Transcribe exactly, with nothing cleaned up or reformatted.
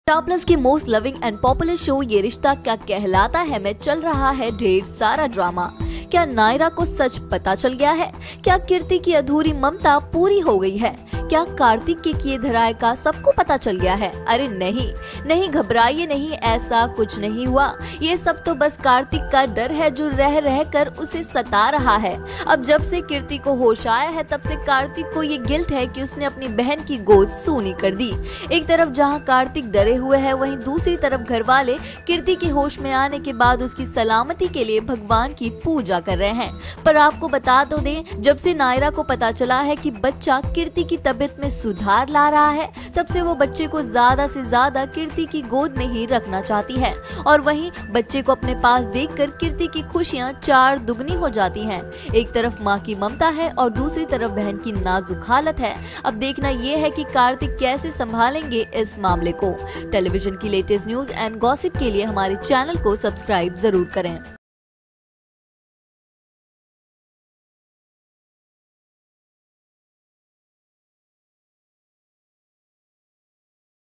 Star Plus के most loving and popular show Yeh Rishta क्या कहलाता है में चल रहा है ढेर सारा ड्रामा। क्या नायरा को सच पता चल गया है? क्या कीर्ति की अधूरी ममता पूरी हो गई है? क्या कार्तिक के किए धराए का सबको पता चल गया है? अरे नहीं नहीं, घबराइए नहीं, ऐसा कुछ नहीं हुआ। ये सब तो बस कार्तिक का डर है जो रह रह कर उसे सता रहा है। अब जब से कीर्ति को होश आया है तब से कार्तिक को ये गिल्ट है कि उसने अपनी बहन की गोद सूनी कर दी। एक तरफ जहां कार्तिक डरे हुए है, वहीं दूसरी तरफ घर वाले कीर्ति के होश में आने के बाद उसकी सलामती के लिए भगवान की पूजा कर रहे हैं। पर आपको बता तो दें, जब से नायरा को पता चला है कि बच्चा कीर्ति की तबीयत में सुधार ला रहा है, तब से वो बच्चे को ज्यादा से ज्यादा कीर्ति की गोद में ही रखना चाहती है। और वहीं बच्चे को अपने पास देखकर कीर्ति की खुशियां चार दुगनी हो जाती हैं। एक तरफ माँ की ममता है और दूसरी तरफ बहन की नाजुक हालत है। अब देखना ये है कि कार्तिक कैसे संभालेंगे इस मामले को। टेलीविजन की लेटेस्ट न्यूज एंड गॉसिप के लिए हमारे चैनल को सब्सक्राइब जरूर करें।